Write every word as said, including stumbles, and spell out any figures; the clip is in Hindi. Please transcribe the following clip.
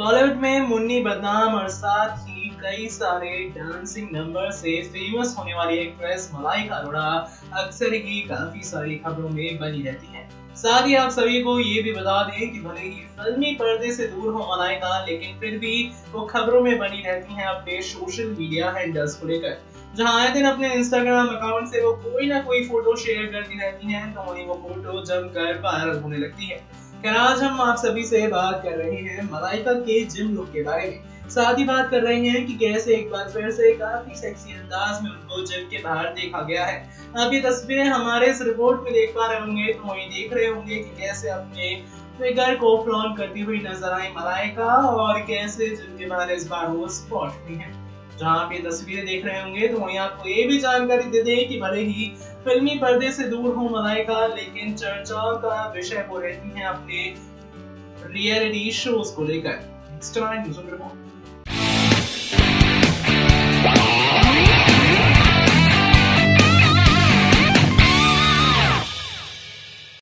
बॉलीवुड में मुन्नी बदनाम और साथ ही कई सारे डांसिंग नंबर से फेमस होने वाली एक्ट्रेस मलाइका अरोड़ा अक्सर ही काफी सारी खबरों में बनी रहती हैं। साथ ही आप सभी को ये भी बता दें कि भले ही फिल्मी पर्दे से दूर हो मलाइका, लेकिन फिर भी वो खबरों में बनी रहती हैं अपने सोशल मीडिया हैंडल्स को लेकर, जहां आए दिन अपने इंस्टाग्राम अकाउंट से वो कोई ना कोई फोटो शेयर करती रहती हैं, तो वहीं वो फोटो जमकर वायरल होने लगती है। खैर, आज हम आप सभी से बात कर रहे हैं मलाइका के जिम लुक के बारे में। साथ ही बात कर रहे हैं कि कैसे एक बार फिर से काफी सेक्सी अंदाज में उनको जिम के बाहर देखा गया है। आप ये तस्वीरें हमारे इस रिपोर्ट में देख पा रहे होंगे, तो वहीं देख रहे होंगे कि कैसे अपने फिगर को फ्लॉन्ट करती हुई नजर आई मलाइका और कैसे जिम के बाहर इस बार वो स्पॉट हुई है। जहां आप ये तस्वीरें देख रहे होंगे, तो वहीं आपको ये भी जानकारी दे दें कि भले ही फिल्मी पर्दे से दूर हो मलाइका, लेकिन चर्चाओं का विषय वो रहती हैं अपने रियलिटी शोज को लेकर। Next time